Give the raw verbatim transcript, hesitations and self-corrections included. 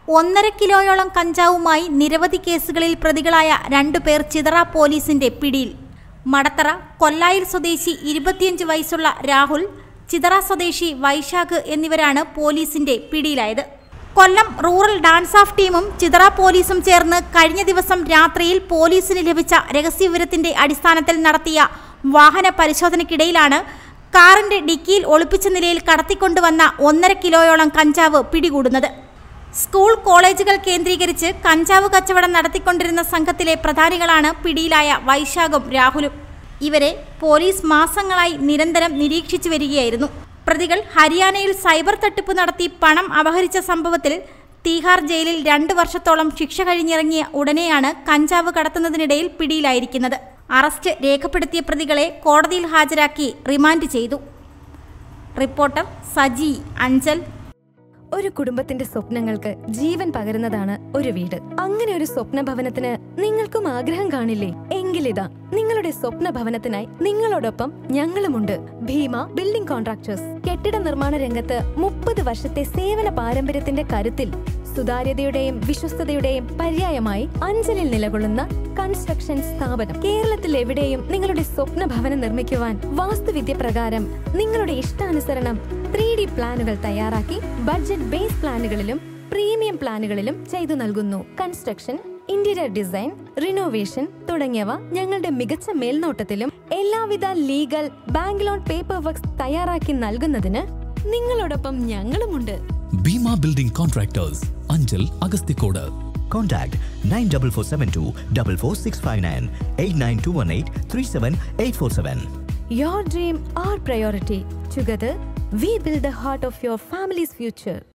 ഒന്നര കിലോയോളം കഞ്ചാവുമായി നിരവധി കേസുകളിൽ പ്രതികളായ രണ്ടുപേർ ചിതറ പോലീസിന്റെ പിടിയിൽ. മടത്തറ കൊല്ലായിൽ സ്വദേശി ഇരുപത്തിയഞ്ച് വയസ്സുള്ള രാഹുൽ, ചിതറ സ്വദേശി വൈശാഖ് എന്നിവരാണ് പോലീസിന്റെ പിടിയിലായത്. കൊല്ലം റൂറൽ ഡാൻസ് ഓഫ് ടീമും ചിതറ പോലീസും ചേർന്ന് കഴിഞ്ഞ ദിവസം രാത്രിയിൽ പോലീസിന് ലഭിച്ച രഹസ്യവിവരത്തിന്റെ അടിസ്ഥാനത്തിൽ നടത്തിയ വാഹന പരിശോധനയ്ക്കിടയിലാണ് കാറിന്റെ ഡിക്കിയിൽ ഒളിപ്പിച്ച നിലയിൽ കടത്തിക്കൊണ്ടുവന്ന ഒന്നര കിലോയോളം കഞ്ചാവ് പിടികൂടുന്നത്. സ്കൂൾ കോളേജുകൾ കേന്ദ്രീകരിച്ച് കഞ്ചാവ് കച്ചവടം നടത്തിക്കൊണ്ടിരുന്ന സംഘത്തിലെ പ്രധാനികളാണ് പിടിയിലായ വൈശാഖും രാഹുലും. ഇവരെ പോലീസ് മാസങ്ങളായി നിരന്തരം നിരീക്ഷിച്ചു വരികയായിരുന്നു. പ്രതികൾ ഹരിയാനയിൽ സൈബർ തട്ടിപ്പ് നടത്തി പണം അപഹരിച്ച സംഭവത്തിൽ തീഹാർ ജയിലിൽ രണ്ട് വർഷത്തോളം ശിക്ഷ കഴിഞ്ഞിറങ്ങിയ ഉടനെയാണ് കഞ്ചാവ് കടത്തുന്നതിനിടയിൽ പിടിയിലായിരിക്കുന്നത്. അറസ്റ്റ് രേഖപ്പെടുത്തിയ പ്രതികളെ കോടതിയിൽ ഹാജരാക്കി റിമാൻഡ് ചെയ്തു. റിപ്പോർട്ടർ സജി അഞ്ചൽ. ഒരു കുടുംബത്തിന്റെ സ്വപ്നങ്ങൾക്ക് ജീവൻ പകരുന്നതാണ് ഒരു വീട്. അങ്ങനെ ഒരു സ്വപ്ന ഭവനത്തിന് നിങ്ങൾക്കും ആഗ്രഹം കാണില്ലേ? എങ്കിലിതാ നിങ്ങളുടെ സ്വപ്ന ഭവനത്തിനായി നിങ്ങളോടൊപ്പം ഞങ്ങളുമുണ്ട്. Bheema building contractors. കെട്ടിട നിർമ്മാണ രംഗത്ത് മുപ്പത് വർഷത്തെ സേവന പാരമ്പര്യത്തിന്റെ കരുത്തിൽ സുതാര്യതയുടെയും വിശ്വസ്തതയുടെയും പര്യായമായി അഞ്ചലിൽ നിലകൊള്ളുന്ന കൺസ്ട്രക്ഷൻ സ്ഥാപനം. കേരളത്തിൽ എവിടെയും നിങ്ങളുടെ സ്വപ്ന ഭവനം നിർമ്മിക്കുവാൻ വാസ്തുവിദ്യ പ്രകാരം നിങ്ങളുടെ ഇഷ്ടാനുസരണം ത്രീ ഡി പ്ലാനുകൾ തയ്യാറാക്കി ബഡ്ജറ്റ് ബേസ് പ്ലാനുകളിലും പ്രീമിയം പ്ലാനുകളിലും ചെയ്തു നൽകുന്നു. കൺസ്ട്രക്ഷൻ, ഇന്റീരിയർ ഡിസൈൻ, റിനോവേഷൻ തുടങ്ങിയവ ഞങ്ങളുടെ മികച്ച മേൽനോട്ടത്തിലും എല്ലാവിധ legal bank loan paper works തയ്യാറാക്കി നൽകുന്നതിന് നിങ്ങളോടൊപ്പം ഞങ്ങളുമുണ്ട്. Bheema building contractors, Anchal, Agasthikode. Contact nine four four seven two four four six five nine eight nine two one eight three seven eight four seven. Your dream, our priority. Together, we build the heart of your family's future.